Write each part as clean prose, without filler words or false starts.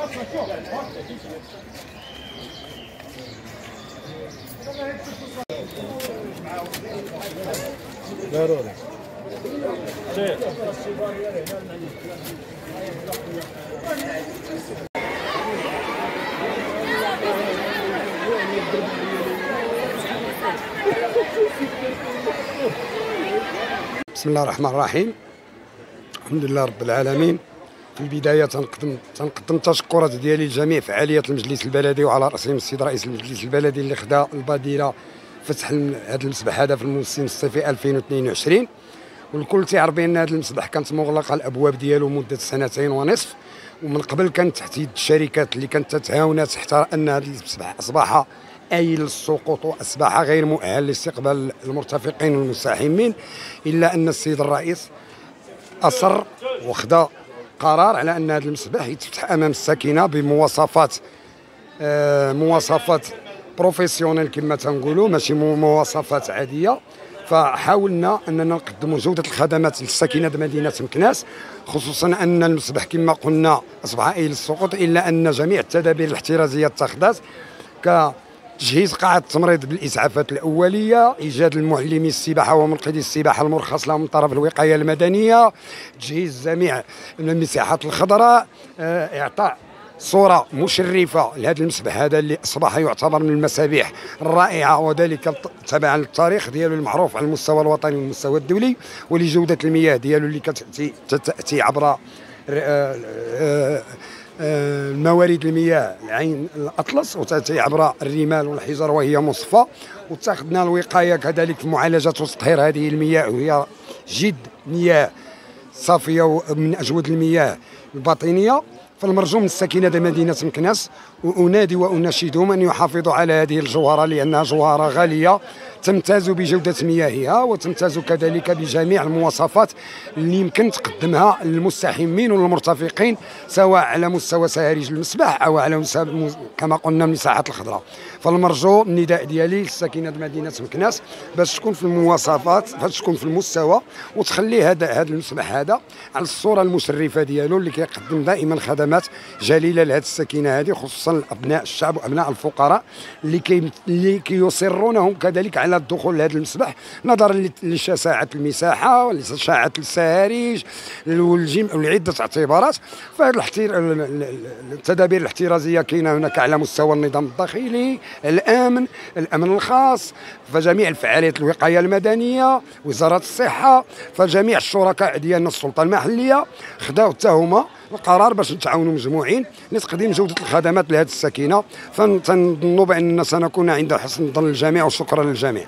ضروري. بسم الله الرحمن الرحيم. الحمد لله رب العالمين. في البداية تنقدم تشكرات ديالي لجميع فعاليات المجلس البلدي وعلى رأسهم السيد رئيس المجلس البلدي اللي خدا البادرة فتح هذا المسبح هذا في الموسم الصيفي 2022. والكل تيعرف بان هذا المسبح كانت مغلقه الابواب ديالو مده 2.5 سنين، ومن قبل كانت تحت يد الشركات اللي كانت تتعاونات حتى ان هذا المسبح اصبح آيل للسقوط واصبح غير مؤهل لاستقبال المرتفقين والمزاحمين، الا ان السيد الرئيس اصر وخدا قرار على ان هذا المسبح يتفتح امام الساكنه بمواصفات مواصفات بروفيسيونيل كما تنقولوا، ماشي مواصفات عاديه. فحاولنا اننا نقدموا جوده الخدمات للساكنه مدينه مكناس، خصوصا ان المسبح كما قلنا اصبح آيل للسقوط، الا ان جميع التدابير الاحترازيه اتخذت كتجهيز قاعه التمريض بالاسعافات الاوليه، ايجاد المعلمي السباحه ومنقذي السباحه المرخص لهم من طرف الوقايه المدنيه، تجهيز جميع المساحات الخضراء، اعطاء صورة مشرفة لهذا المسبح هذا اللي أصبح يعتبر من المسابح الرائعة، وذلك تبعا للتاريخ ديالو المعروف على المستوى الوطني والمستوى الدولي، ولجودة المياه ديالو اللي كتأتي عبر موارد المياه العين الأطلس، وتأتي عبر الرمال والحجر وهي مصفى. واتخذنا الوقاية كذلك في معالجة وتطهير هذه المياه، وهي جد مياه صافية من أجود المياه الباطنية. فالمرجو من الساكنة مدينة مكناس وأنادي وأناشدهم أن يحافظوا على هذه الجوهرة، لأنها جوهرة غالية تمتاز بجودة مياهها وتمتاز كذلك بجميع المواصفات اللي يمكن تقدمها للمستحمين والمرتفقين، سواء على مستوى سهارج المسبح أو على كما قلنا المساحات الخضراء. فالمرجو النداء ديالي للساكنة مدينة مكناس باش تكون في المواصفات، باش تكون في المستوى، وتخلي هذا المسبح هذا على الصورة المشرفة ديالو اللي كيقدم دائما خدمات جليلة لهذه الساكنة هذه، خصوصا أبناء الشعب وأبناء الفقراء اللي كيصرونهم كذلك على الدخول لهذا المسبح نظرا لشساعة المساحة ولشساعة السهارج ولعدة اعتبارات. فهذه التدابير الاحترازية كاينة هناك على مستوى النظام الداخلي، الأمن الخاص، فجميع الفعاليات الوقاية المدنية، وزارة الصحة، فجميع الشركاء ديالنا السلطة المحلية خداو حتى هما القرار باش نتعاونوا مجموعين لتقديم جودة الخدمات لهذه الساكنة. فنظن بأننا سنكون عند حسن ظن الجميع، وشكرا للجميع.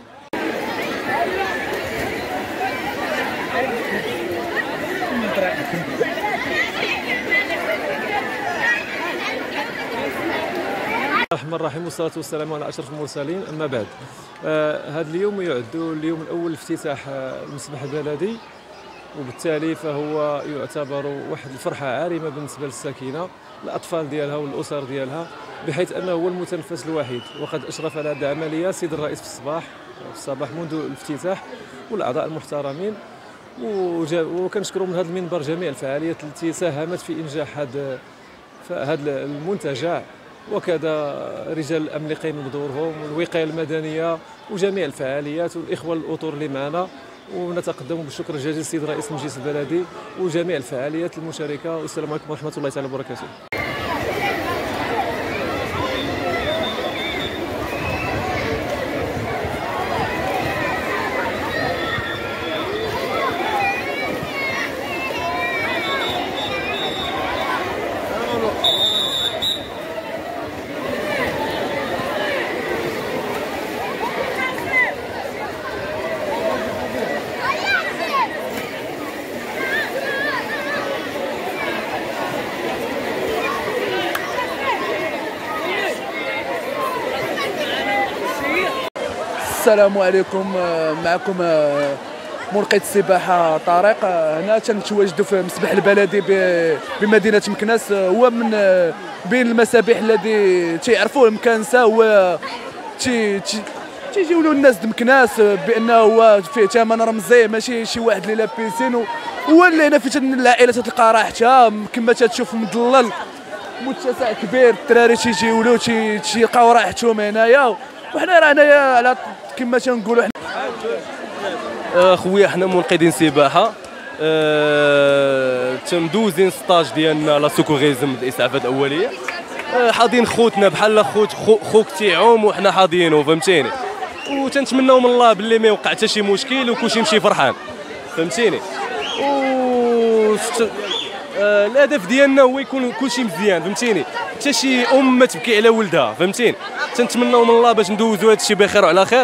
الرحمن الرحيم، والصلاة والسلام على أشرف المرسلين. أما بعد، هذا اليوم يعد اليوم الأول لافتتاح المسبح البلدي، وبالتالي فهو يعتبر واحد الفرحة عارمة بالنسبة للساكنة، الأطفال ديالها والأسر ديالها، بحيث أنه هو المتنفس الوحيد. وقد أشرف على هذه العملية السيد الرئيس في الصباح منذ الافتتاح، والأعضاء المحترمين. وكنشكروا من هذا المنبر جميع الفعاليات التي ساهمت في إنجاح هذا المنتجع، وكذا رجال الأمن اللي قايمين بدورهم، والوقاية المدنية، وجميع الفعاليات، والإخوة الأطر اللي معنا. ونتقدم بالشكر الجزيل للسيد رئيس المجلس البلدي وجميع الفعاليات المشاركة. والسلام عليكم ورحمة الله تعالى وبركاته. السلام عليكم، معكم منقذ السباحه طارق. هنا تنتواجدوا في المسبح البلدي بمدينه مكناس، هو من بين المسابح الذي تيعرفوه مكانسه، هو تيجيو له الناس د مكناس بانه هو فيه ثمن رمزي، ماشي شي واحد اللي لابسين. هو اللي هنا فيه العائله تلقى راحتها كما تتشوف مظلل، متسع كبير، الدراري تيجيو تيلقاو راحتهم هنايا، وحنا راه هنايا على كما تنقولوا خويا حنا منقذين سباحه، تندوزين ستاج ديالنا لا سوكوريزم الاسعافات الاوليه، حاضين خوتنا بحال خوك تيعوم وحنا حاضينو، فهمتيني، وتنتمناو من الله باللي ما يوقع حتى شي مشكل وكلشي يمشي فرحان، فهمتيني. الهدف ديالنا هو يكون كلشي مزيان، فهمتيني، حتى شي ما تبكي على ولدها، فهمتيني. تنتمناو من الله باش ندوزو هذا الشيء بخير وعلى خير،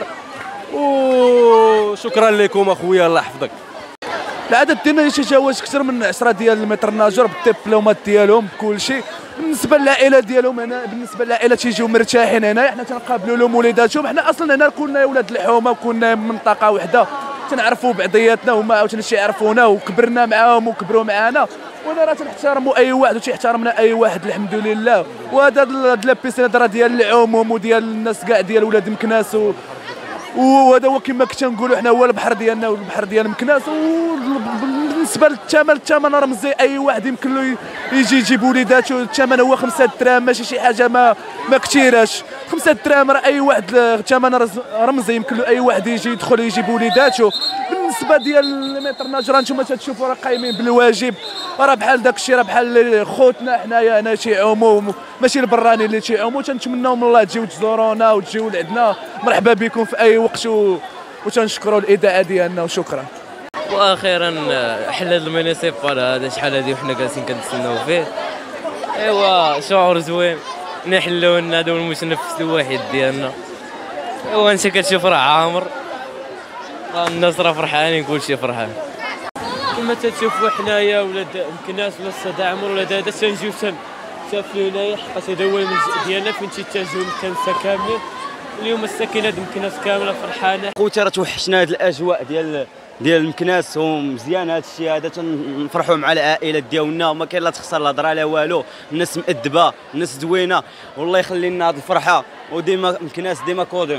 وشكرا لكم اخويا، الله يحفظك. العدد ديالنا يتجاوز اكثر من 10 ديال المتر ناجر بالدبلومات ديالهم بكل شيء. بالنسبه للعائله ديالهم هنا، بالنسبه للعائله تيجيو مرتاحين هنا، حنا تنقابلوا لهم وليداتهم. حنا اصلا هنا كنا ولاد الحومه وكنا من منطقه وحده، تنعرفوا بعضياتنا وهما عاوتاني تيعرفونا وكبرنا معاهم وكبروا معانا، وانا راه تنحترموا اي واحد وتيحترمنا اي واحد الحمد لله. وهذا لابيسين راه ديال العموم وديال الناس كاع ديال ولاد مكناس، وهذا هو كما كنت نقولوا حنا هو البحر ديالنا والبحر ديال مكناس. وبالنسبه للثمن، الثمن رمزي، اي واحد يمكن له يجي يجيب وليداتو. الثمن هو 5 دراهم، ماشي شي حاجه ما كثيراش. 5 دراهم راه اي واحد، الثمن رمزي يمكن له اي واحد يجي يدخل يجيب وليداتو. بالنسبه ديال المتر ناجر نتوما تشوفوا راه قايمين بالواجب، راه بحال داك الشيء، راه بحال خوتنا حنايا هنا تيعوموا، ماشي البراني اللي تيعوموا. تنتمناو من الله تجيو تزورونا وتجيو لعندنا، مرحبا بكم في اي وقت، وتنشكروا الاذاعه ديالنا وشكرا. واخيرا حل هذا المينيسيبال هذا، شحال هذه وحنا جالسين كنتسناو فيه. ايوا شعور زوين نحلوا لنا هذا المتنفس الوحيد ديالنا. ايوا انت كتشوف راه عامر، الناس راه فرحانين، كلشي فرحان. كما تشوفوا حنايا ولاد مكناس ولا السيد عمر ولا هذا تنجيو تنسافروا هنايا، حقاش هذا هو المنزل ديالنا فين تيتجهوا الكنسه كاملين. اليوم الساكنه د مكناس كامله فرحانه. خوتي راه توحشنا هذه الاجواء ديال مكناس، ومزيان هذا الشيء هذا، تنفرحوا مع العائلات ديالنا، وما كاين لا تخسر لا هضره لا والو. الناس مؤدبه، الناس زوينه، والله يخلي لنا هذه الفرحه، وديما مكناس ديما كوديم.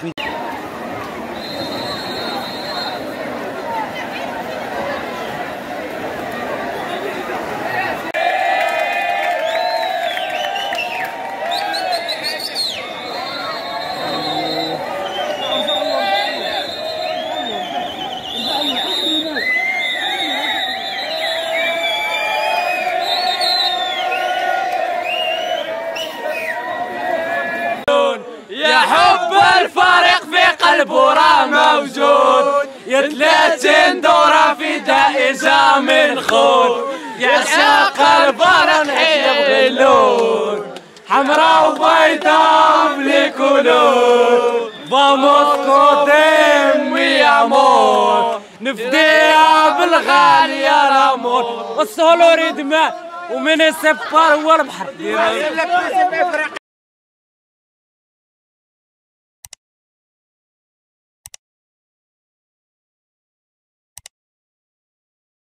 يا حب الفريق في قلبه راه موجود، يا 30 دورة في دائجة من خود، يا عشاق البرا نحيي اللون، حمراء وبيضاء بلي كولور، فاموس كوديم وي امور، نفديها بالغالي يا لامور، والسولو ريدمان ومينيسيبال هو البحر.